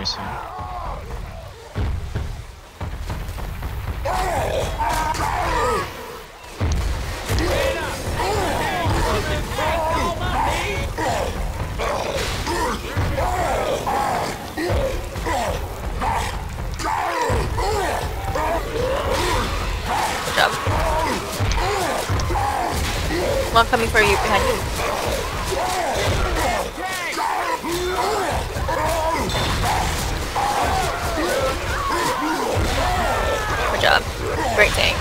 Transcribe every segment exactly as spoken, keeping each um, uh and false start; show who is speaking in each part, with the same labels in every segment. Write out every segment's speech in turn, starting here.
Speaker 1: see.
Speaker 2: Good job. One coming for you, behind you. Good job. Great tank.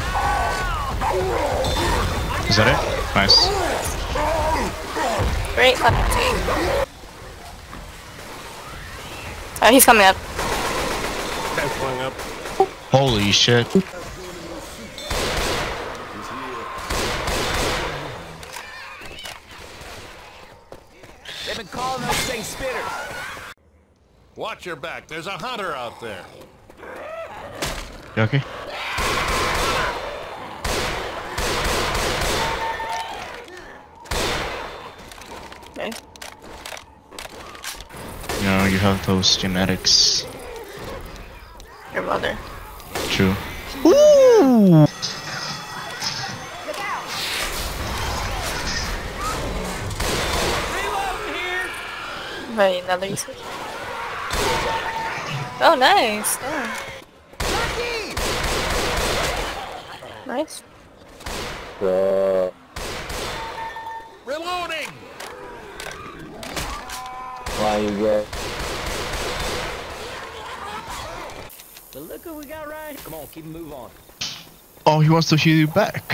Speaker 1: Is that it? Nice.
Speaker 2: Great fucking tank. Oh, he's coming up.
Speaker 3: Guy's flying up.
Speaker 1: Holy shit.
Speaker 4: They've been calling those things spitters.
Speaker 3: Watch your back. There's a hunter out there.
Speaker 1: You okay?
Speaker 2: Okay.
Speaker 1: You know, you have those genetics.
Speaker 2: Your mother.
Speaker 1: True. Ooh!
Speaker 2: Wait, another usage. Oh, nice. Oh. Nice.
Speaker 5: Uh,
Speaker 3: Reloading!
Speaker 5: why you get?
Speaker 4: But look who we got right. Come on, keep move on.
Speaker 1: Oh, he wants to heal you back.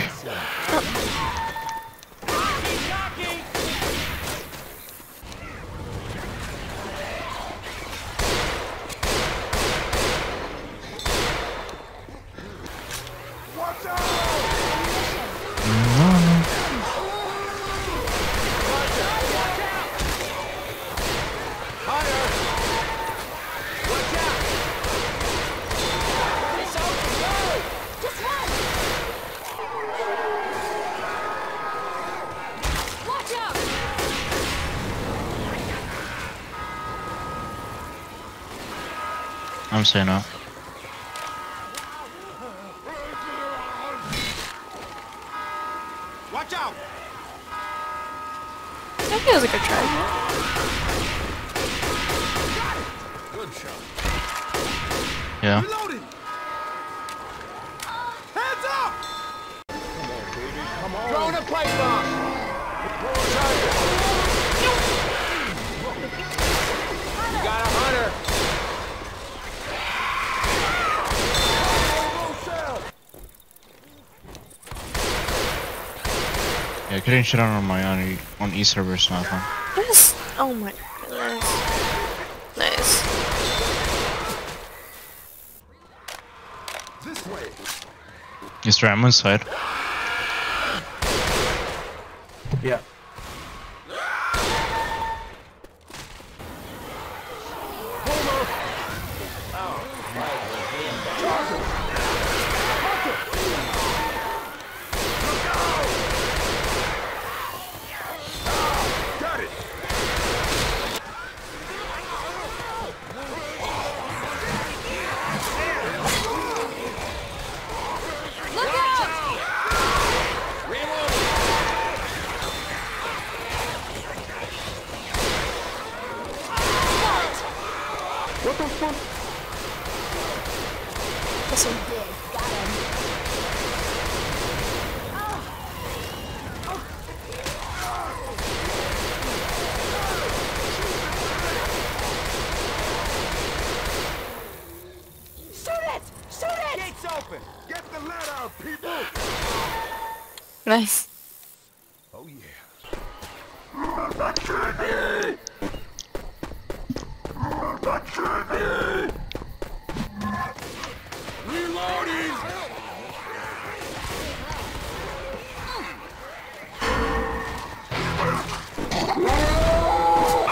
Speaker 1: I'm saying no.
Speaker 3: Watch out!
Speaker 2: I think it was a good try.
Speaker 3: Good shot.
Speaker 1: Yeah.
Speaker 3: Reloading! Hands up!
Speaker 4: Come on.
Speaker 3: Throwing a pipe bomb!
Speaker 4: You got a hunter.
Speaker 1: Yeah, getting shit on my on, on E server is not fun.
Speaker 2: Yes. Oh my goodness. Nice.
Speaker 3: This way!
Speaker 1: Yes, right, I'm inside.
Speaker 5: Yeah.
Speaker 3: Got it!
Speaker 6: Look out!
Speaker 5: What the fuck?
Speaker 2: Listen.
Speaker 6: Got him. Shoot it! Shoot it!
Speaker 3: Gates open! Get the lead out, people!
Speaker 2: Nice.
Speaker 3: Oh yeah. Reloading!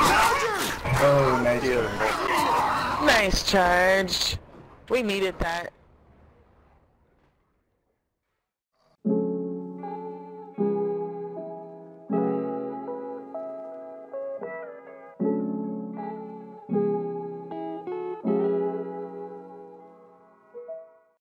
Speaker 5: Oh, nice.
Speaker 7: Nice charge. We needed that.